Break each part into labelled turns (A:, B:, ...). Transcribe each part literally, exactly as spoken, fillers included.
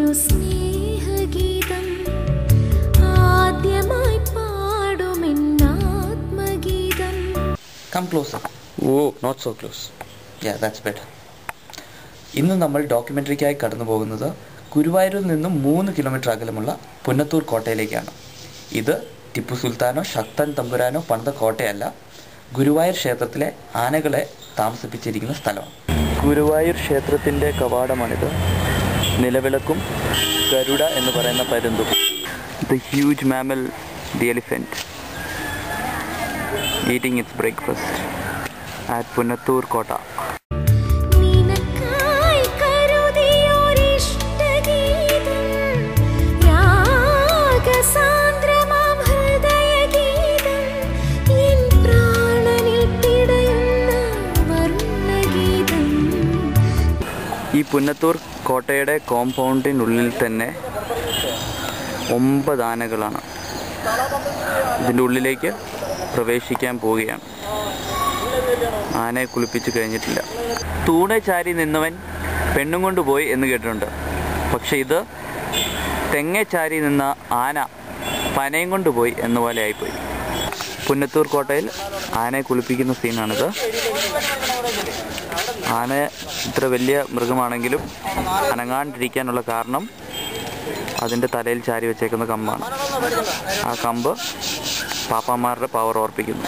A: സ്നേഹഗീതം ആദ്യമായി പാടുമെന്നാത്മഗീതം.
B: Come closer. Oh, not so close. Yeah, that's better. ഇന്ന് നമ്മൾ ഡോക്യുമെൻ്ററിക്കായി കടന്നു പോകുന്നത് ഗുരുവായൂരിൽ നിന്നും മൂന്ന് കിലോമീറ്റർ അകലമുള്ള പുന്നത്തൂർ കോട്ടയിലേക്കാണ്. ഇത് ടിപ്പു സുൽത്താനോ ശക്തൻ തമ്പുരാനോ പണിത കോട്ടയല്ല, ഗുരുവായൂർ ക്ഷേത്രത്തിലെ ആനകളെ താമസിപ്പിച്ചിരിക്കുന്ന സ്ഥലമാണ്. ഗുരുവായൂർ ക്ഷേത്രത്തിൻ്റെ കവാടമാണിത്. നിലവിളക്കും ഗരുഡ എന്ന് പറയുന്ന പരുന്തും. The huge mammal, the elephant, eating its breakfast at Punnathur Kotta. ഈ പുന്നത്തൂർ കോട്ടയുടെ കോമ്പൗണ്ടിനുള്ളിൽ തന്നെ ഒമ്പത് ആനകളാണ്. ഇതിൻ്റെ ഉള്ളിലേക്ക് പ്രവേശിക്കാൻ പോവുകയാണ്. ആനയെ കുളിപ്പിച്ച് കഴിഞ്ഞിട്ടില്ല. തൂണെ ചാരി നിന്നവൻ പെണ്ണും കൊണ്ടുപോയി എന്ന് കേട്ടിട്ടുണ്ട്. പക്ഷെ ഇത് തെങ്ങെ ചാരി നിന്ന ആന പനയും കൊണ്ടുപോയി എന്ന പോലെ ആയിപ്പോയി. പുന്നത്തൂർ കോട്ടയിൽ ആനയെ കുളിപ്പിക്കുന്ന സീനാണിത്. ആന ഇത്ര വലിയ മൃഗമാണെങ്കിലും അനങ്ങാണ്ടിരിക്കാനുള്ള കാരണം അതിൻ്റെ തലയിൽ ചാരി വെച്ചേക്കുന്ന കമ്പാണ്. ആ കമ്പ് പാപ്പാമാരുടെ പവർ ഓർപ്പിക്കുന്നു.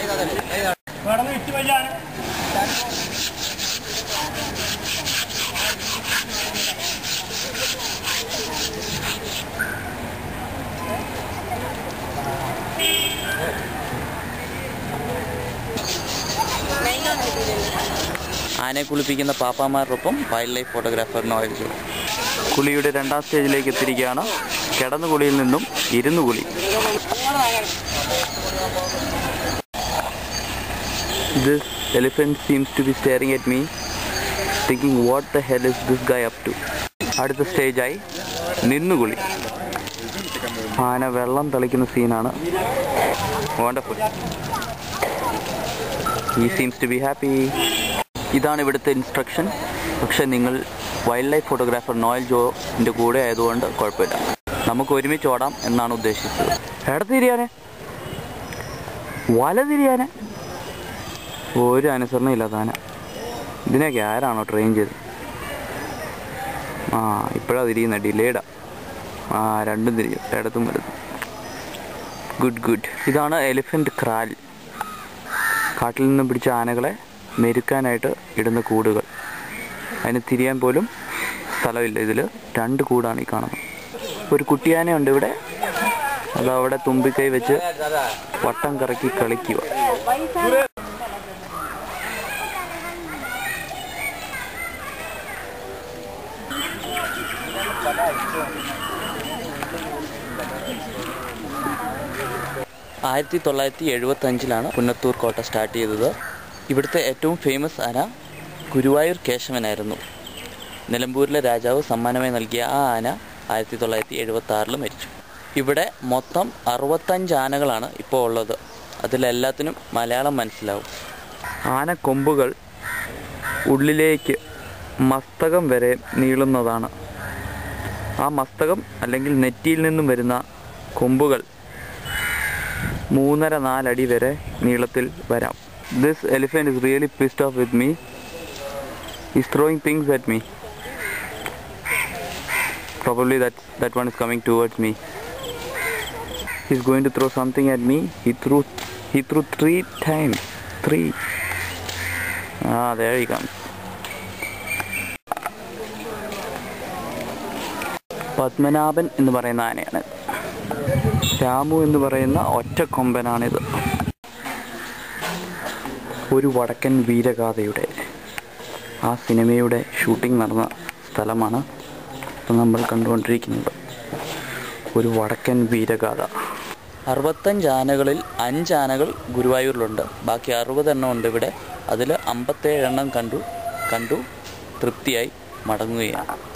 B: ആനയെ കുളിപ്പിക്കുന്ന പാപ്പാമാരോടൊപ്പം wild life photographer Noel Jo. കുളിയുടെ രണ്ടാം സ്റ്റേജിലേക്ക് എത്തിയിരിക്കുകയാണ്. കിടന്നു കുളിയിൽ നിന്നും ഇരുന്നു കുളി. This elephant seems to be staring at me, thinking what the hell is this guy up to. അടുത്ത സ്റ്റേജായി നിന്നുകുളി. ആന വെള്ളം തളിക്കുന്ന സീനാണ്. Wonderful. He seems to be happy. ഇതാണ് ഇവിടുത്തെ ഇൻസ്ട്രക്ഷൻ. പക്ഷെ നിങ്ങൾ വൈൽഡ് ലൈഫ് ഫോട്ടോഗ്രാഫർ നോയൽ ജോൻ്റെ കൂടെ ആയതുകൊണ്ട് കുഴപ്പമില്ല. നമുക്ക് ഒരുമിച്ച് ഓടാം എന്നാണ് ഉദ്ദേശിച്ചത്. ഇടത്ത് തിരിയാനെ, വല തിരിയാനെ, ഒരു അനുസരണം ഇല്ലാത്ത ആന. ഇതിനൊക്കെ ആരാണോ ട്രെയിൻ ചെയ്ത്? ആ ഇപ്പോഴാണ് തിരിയുന്നത്. ഡിലേഡാ. ആ രണ്ടും തിരിയും, ഇടത്തും വലുതും. Good good. ഇതാണ് എലിഫൻറ്റ് ക്രാൽ. കാട്ടിൽ നിന്നും പിടിച്ച ആനകളെ മെരുക്കാനായിട്ട് ഇടുന്ന കൂടുകൾ. അതിന് തിരിയാൻ പോലും സ്ഥലമില്ല. ഇതിൽ രണ്ട് കൂടാണ് ഈ കാണുന്നത്. ഒരു കുട്ടിയാനയുണ്ട് ഇവിടെ. അതവിടെ തുമ്പിക്കൈ വെച്ച് വട്ടം കറക്കി കളിക്കുക. ആയിരത്തി തൊള്ളായിരത്തി എഴുപത്തി അഞ്ചിലാണ് പുന്നത്തൂർ കോട്ട സ്റ്റാർട്ട് ചെയ്തത്. ഇവിടുത്തെ ഏറ്റവും ഫേമസ് ആന ഗുരുവായൂർ കേശവനായിരുന്നു. നിലമ്പൂരിലെ രാജാവ് സമ്മാനമായി നൽകിയ ആ ആന ആയിരത്തി തൊള്ളായിരത്തി എഴുപത്തി ആറിൽ മരിച്ചു. ഇവിടെ മൊത്തം അറുപത്തഞ്ച് ആനകളാണ് ഇപ്പോൾ ഉള്ളത്. അതിലെല്ലാത്തിനും മലയാളം മനസ്സിലാവും. ആനക്കൊമ്പുകൾ ഉള്ളിലേക്ക് മസ്തകം വരെ നീളുന്നതാണ്. ആ മസ്തകം അല്ലെങ്കിൽ നെറ്റിയിൽ നിന്നും വരുന്ന കൊമ്പുകൾ മൂന്നര നാലടി വരെ നീളത്തിൽ വരാം. This elephant is really pissed off with me. He's throwing things at me. Probably that that one is coming towards me. He's going to throw something at me. He threw he threw three times. Three. Ah, there he comes. Padmanabhan എന്ന് പറയുന്ന ആനയാണ്. രാമു എന്ന് പറയുന്ന ഒറ്റക്കൊമ്പനാണിത്. ഒരു വടക്കൻ വീരഗാഥയുടെ ആ സിനിമയുടെ shooting നടന്ന സ്ഥലമാണ് ഇപ്പോൾ നമ്മൾ കണ്ടുകൊണ്ടിരിക്കുന്നത്. ഒരു വടക്കൻ വീരഗാഥ. അറുപത്തഞ്ച് ആനകളിൽ അഞ്ച് ആനകൾ ഗുരുവായൂരിലുണ്ട്. ബാക്കി അറുപതെണ്ണം ഉണ്ട് ഇവിടെ. അതിൽ അമ്പത്തേഴെണ്ണം കണ്ടു കണ്ടു തൃപ്തിയായി മടങ്ങുകയാണ്.